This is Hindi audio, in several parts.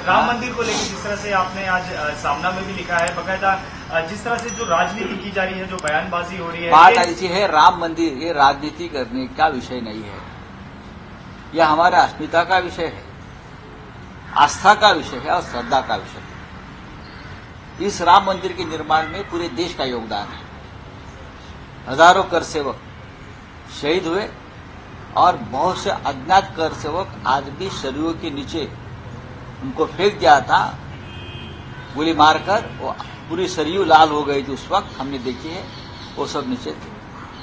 राम मंदिर को लेकर जिस तरह से आपने आज सामना में भी लिखा है, बकायदा जिस तरह से जो राजनीति की जा रही है, जो बयानबाजी हो रही है, बात ऐसी है, राम मंदिर ये राजनीति करने का विषय नहीं है, यह हमारे अस्मिता का विषय है, आस्था का विषय है और श्रद्धा का विषय है। इस राम मंदिर के निर्माण में पूरे देश का योगदान है। हजारों कर सेवक शहीद हुए और बहुत से अज्ञात कर सेवक आज भी शरीरों के नीचे उनको फेंक दिया था, गोली मारकर वो पूरी सरयू लाल हो गई थी। उस वक्त हमने देखी है, वो सब नीचे थे।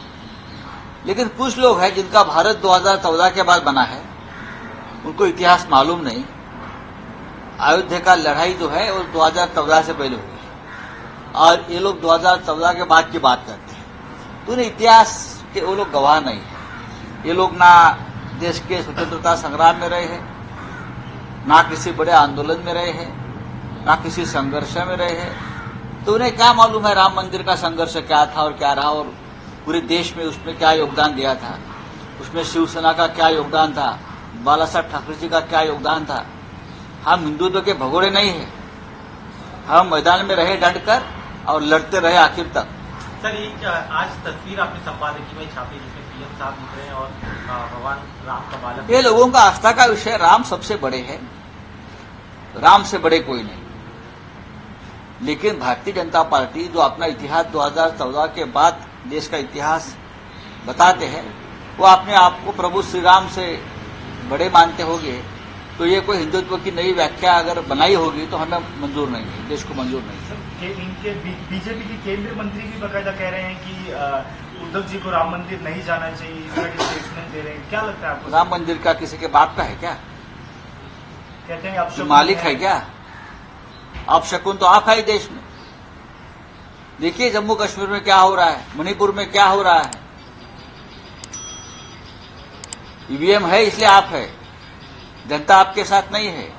लेकिन कुछ लोग हैं जिनका भारत 2014 के बाद बना है, उनको इतिहास मालूम नहीं। अयोध्या का लड़ाई जो है वो 2014 से पहले हुई है और ये लोग 2014 के बाद की बात करते हैं। तो उन्हें इतिहास के वो लोग गवाह नहीं है। ये लोग ना देश के स्वतंत्रता संग्राम में रहे हैं, ना किसी बड़े आंदोलन में रहे हैं, ना किसी संघर्ष में रहे हैं। तो उन्हें क्या मालूम है राम मंदिर का संघर्ष क्या था और क्या रहा, और पूरे देश में उसमें क्या योगदान दिया था, उसमें शिवसेना का क्या योगदान था, बाला साहब ठाकरे जी का क्या योगदान था। हम हिंदुत्व के भगोड़े नहीं हैं, हम मैदान में रहे डट कर और लड़ते रहे आखिर तक। सर, ये आज तस्वीर आपने संपादकीय में छापी जिसमें पीएम साहब दिख रहे हैं और भगवान राम का बालक। ये लोगों का आस्था का विषय, राम सबसे बड़े हैं, राम से बड़े कोई नहीं। लेकिन भारतीय जनता पार्टी जो अपना इतिहास 2014 के बाद देश का इतिहास बताते हैं, वो अपने आप को प्रभु श्री राम से बड़े मानते होंगे, तो ये कोई हिंदुत्व की नई व्याख्या अगर बनाई होगी तो हमें मंजूर नहीं है, देश को मंजूर नहीं है। इनके बीजेपी के केंद्रीय मंत्री भी बकायदा कह रहे हैं कि उद्धव जी को राम मंदिर नहीं जाना चाहिए, इस तरह के स्टेटमेंट दे रहे हैं। क्या लगता है आपको? राम मंदिर का किसी के बाप का है क्या? कहते हैं आप मालिक है क्या? आप शकुन तो आप है ही देश में। देखिए जम्मू कश्मीर में क्या हो रहा है, मणिपुर में क्या हो रहा है। ईवीएम है इसलिए आप है, जनता आपके साथ नहीं है।